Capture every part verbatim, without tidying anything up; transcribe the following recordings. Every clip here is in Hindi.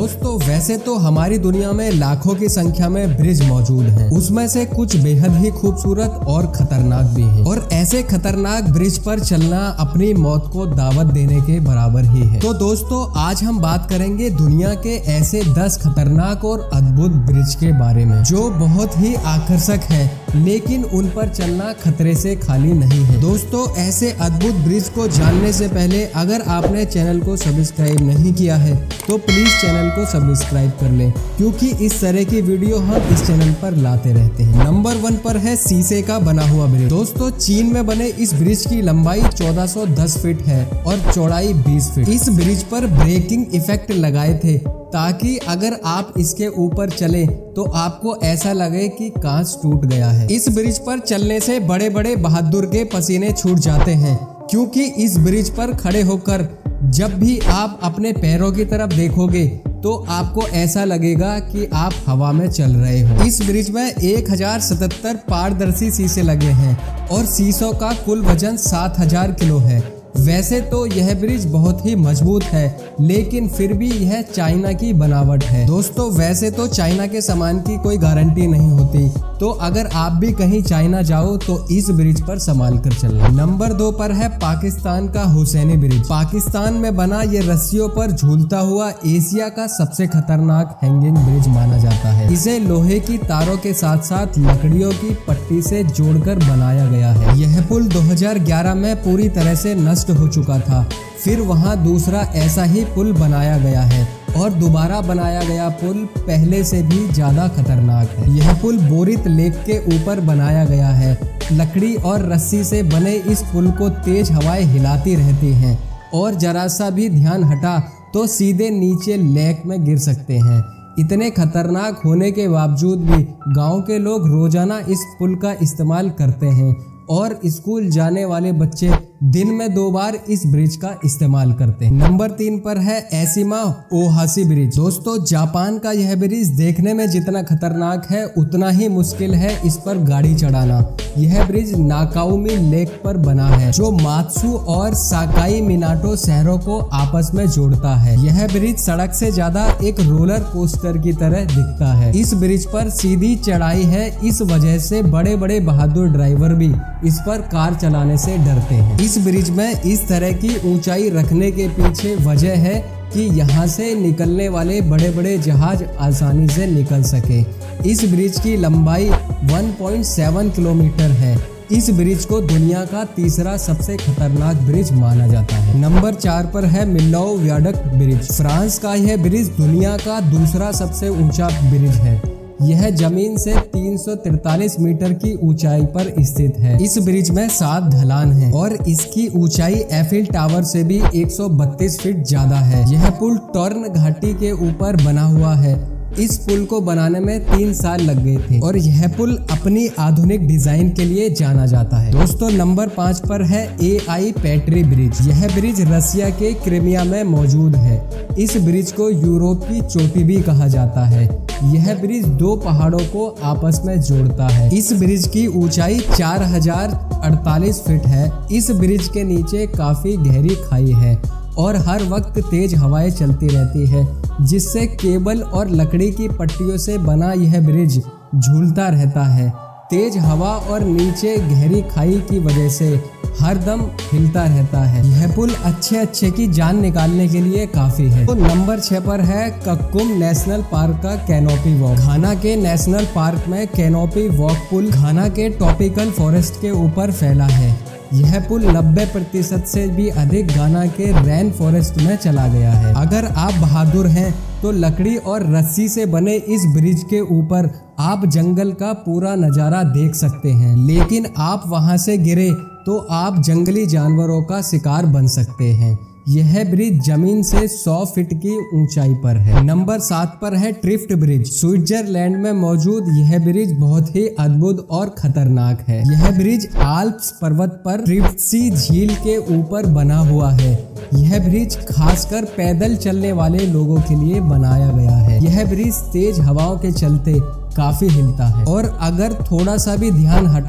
दोस्तों वैसे तो हमारी दुनिया में लाखों की संख्या में ब्रिज मौजूद हैं। उसमें से कुछ बेहद ही खूबसूरत और खतरनाक भी हैं। और ऐसे खतरनाक ब्रिज पर चलना अपनी मौत को दावत देने के बराबर ही है। तो दोस्तों आज हम बात करेंगे दुनिया के ऐसे दस खतरनाक और अद्भुत ब्रिज के बारे में जो बहुत ही आकर्षक है, लेकिन उन पर चलना खतरे से खाली नहीं है। दोस्तों ऐसे अद्भुत ब्रिज को जानने से पहले अगर आपने चैनल को सब्सक्राइब नहीं किया है तो प्लीज चैनल को सब्सक्राइब कर लें, क्योंकि इस तरह की वीडियो हम इस चैनल पर लाते रहते हैं। नंबर वन पर है शीशे का बना हुआ ब्रिज। दोस्तों चीन में बने इस ब्रिज की लंबाई चौदह सौ दस फीट है और चौड़ाई बीस फीट। इस ब्रिज पर ब्रेकिंग इफेक्ट लगाए थे ताकि अगर आप इसके ऊपर चले तो आपको ऐसा लगे कि कांच टूट गया है। इस ब्रिज पर चलने से बड़े बड़े बहादुर के पसीने छूट जाते हैं, क्योंकि इस ब्रिज पर खड़े होकर जब भी आप अपने पैरों की तरफ देखोगे तो आपको ऐसा लगेगा कि आप हवा में चल रहे हो। इस ब्रिज में एक हजार सतहत्तर पारदर्शी शीशे लगे हैं और शीशों का कुल वजन सात हजार किलो है। वैसे तो यह ब्रिज बहुत ही मजबूत है, लेकिन फिर भी यह चाइना की बनावट है। दोस्तों वैसे तो चाइना के सामान की कोई गारंटी नहीं होती, तो अगर आप भी कहीं चाइना जाओ तो इस ब्रिज पर संभाल कर चलना। नंबर दो पर है पाकिस्तान का हुसैनी ब्रिज। पाकिस्तान में बना ये रस्सियों पर झूलता हुआ एशिया का सबसे खतरनाक हैंगिंग ब्रिज माना जाता है। इसे लोहे की तारों के साथ साथ लकड़ियों की पट्टी से जोड़कर बनाया गया है। यह पुल दो हजार ग्यारह में पूरी तरह से नष्ट हो चुका था, फिर वहां दूसरा ऐसा ही पुल बनाया गया है और दोबारा बनाया गया पुल पहले से भी ज्यादा खतरनाक है। यह पुल बोरित लेक के ऊपर बनाया गया है। लकड़ी और रस्सी से बने इस पुल को तेज हवाएं हिलाती रहती हैं और जरा सा भी ध्यान हटा तो सीधे नीचे लेक में गिर सकते हैं। इतने खतरनाक होने के बावजूद भी गांव के लोग रोजाना इस पुल का इस्तेमाल करते हैं और स्कूल जाने वाले बच्चे दिन में दो बार इस ब्रिज का इस्तेमाल करते हैं। नंबर तीन पर है एसिमा ओहाशी ब्रिज। दोस्तों जापान का यह ब्रिज देखने में जितना खतरनाक है उतना ही मुश्किल है इस पर गाड़ी चढ़ाना। यह ब्रिज नाकाउमी लेक पर बना है जो मात्सु और साकाई मिनाटो शहरों को आपस में जोड़ता है। यह ब्रिज सड़क से ज्यादा एक रोलर कोस्टर की तरह दिखता है। इस ब्रिज पर सीधी चढ़ाई है, इस वजह से बड़े बड़े बहादुर ड्राइवर भी इस पर कार चलाने से डरते हैं। इस ब्रिज में इस तरह की ऊंचाई रखने के पीछे वजह है कि यहाँ से निकलने वाले बड़े बड़े जहाज आसानी से निकल सके। इस ब्रिज की लंबाई एक पॉइंट सात किलोमीटर है। इस ब्रिज को दुनिया का तीसरा सबसे खतरनाक ब्रिज माना जाता है। नंबर चार पर है मिल्लाओ वियाडक्ट ब्रिज। फ्रांस का यह ब्रिज दुनिया का दूसरा सबसे ऊंचा ब्रिज है। यह जमीन से तीन सौ तैंतालीस मीटर की ऊंचाई पर स्थित है। इस ब्रिज में सात ढलान हैं और इसकी ऊंचाई एफिल टावर से भी एक सौ बत्तीस फीट ज्यादा है। यह पुल टॉर्न घाटी के ऊपर बना हुआ है। इस पुल को बनाने में तीन साल लग गए थे और यह पुल अपनी आधुनिक डिजाइन के लिए जाना जाता है। दोस्तों नंबर पाँच पर है ए आई पैट्री ब्रिज। यह ब्रिज रसिया के क्रीमिया में मौजूद है। इस ब्रिज को यूरोप की चोटी भी कहा जाता है। यह ब्रिज दो पहाड़ों को आपस में जोड़ता है। इस ब्रिज की ऊंचाई चार हजार अड़तालीस फीट है। इस ब्रिज के नीचे काफी गहरी खाई है और हर वक्त तेज हवाएं चलती रहती है, जिससे केबल और लकड़ी की पट्टियों से बना यह ब्रिज झूलता रहता है। तेज हवा और नीचे गहरी खाई की वजह से हर दम हिलता रहता है। यह पुल अच्छे अच्छे की जान निकालने के लिए काफी है। तो नंबर छह पर है कक्कुम नेशनल पार्क का कैनोपी वॉक। घाना के नेशनल पार्क में कैनोपी वॉक पुल घाना के ट्रॉपिकल फॉरेस्ट के ऊपर फैला है। यह पुल नब्बे प्रतिशत से भी अधिक घाना के रैन फॉरेस्ट में चला गया है। अगर आप बहादुर हैं तो लकड़ी और रस्सी से बने इस ब्रिज के ऊपर आप जंगल का पूरा नज़ारा देख सकते हैं, लेकिन आप वहां से गिरे तो आप जंगली जानवरों का शिकार बन सकते हैं। यह ब्रिज जमीन से सौ फीट की ऊंचाई पर है। नंबर सात पर है ट्रिफ्ट ब्रिज। स्विट्जरलैंड में मौजूद यह ब्रिज बहुत ही अद्भुत और खतरनाक है। यह ब्रिज आल्प्स पर्वत पर ट्रिफ्टसी झील के ऊपर बना हुआ है। यह ब्रिज खासकर पैदल चलने वाले लोगों के लिए बनाया गया है। यह ब्रिज तेज हवाओं के चलते काफी हिलता है और अगर थोड़ा सा भी ध्यान हटा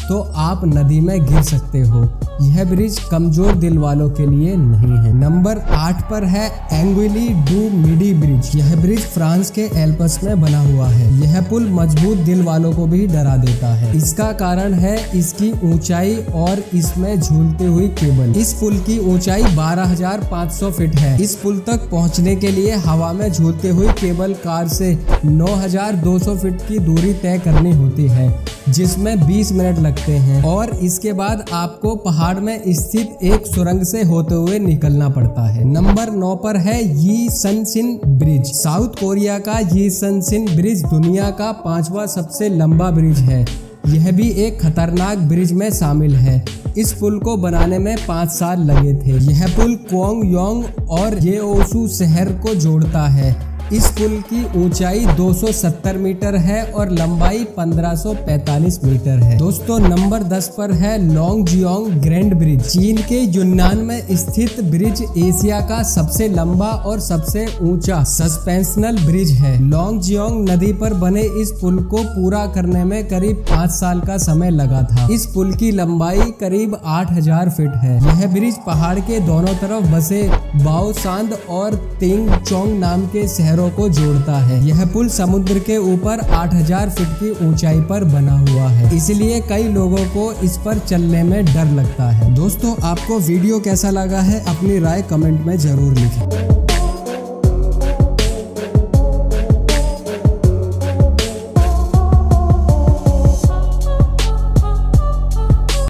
तो आप नदी में गिर सकते हो। यह ब्रिज कमजोर दिल वालों के लिए नहीं है। नंबर आठ पर है एंगुइली डू मिडी ब्रिज। यह ब्रिज फ्रांस के एल्प्स में बना हुआ है। यह पुल मजबूत दिल वालों को भी डरा देता है। इसका कारण है इसकी ऊंचाई और इसमें झूलती हुई केबल। इस पुल की ऊंचाई बारह हजार पाँच सौ फीट है। इस पुल तक पहुंचने के लिए हवा में झूलती हुई केबल कार से नौ हजार दो सौ फीट की दूरी तय करनी होती है, जिसमें बीस मिनट लगते हैं और इसके बाद आपको पहाड़ में स्थित एक सुरंग से होते हुए निकलना पड़ता है। नंबर नौ पर है यीशनसिन ब्रिज। साउथ कोरिया का यीशनसिन ब्रिज दुनिया का पांचवा सबसे लंबा ब्रिज है। यह भी एक खतरनाक ब्रिज में शामिल है। इस पुल को बनाने में पाँच साल लगे थे। यह पुल क्वांगयोंग और येओसू शहर को जोड़ता है। इस पुल की ऊंचाई दो सौ सत्तर मीटर है और लंबाई पंद्रह सौ पैंतालीस मीटर है। दोस्तों नंबर दस पर है लोंगजियांग ग्रैंड ब्रिज। चीन के यूनान में स्थित ब्रिज एशिया का सबसे लंबा और सबसे ऊंचा सस्पेंशनल ब्रिज है। लोंगजियांग नदी पर बने इस पुल को पूरा करने में करीब पाँच साल का समय लगा था। इस पुल की लंबाई करीब आठ हजार फीट है। यह ब्रिज पहाड़ के दोनों तरफ बसे बाओसांद और तिंगचोंग नाम के शहर को जोड़ता है। यह पुल समुद्र के ऊपर आठ हजार फीट की ऊंचाई पर बना हुआ है, इसलिए कई लोगों को इस पर चलने में डर लगता है। दोस्तों आपको वीडियो कैसा लगा है अपनी राय कमेंट में जरूर लिखें।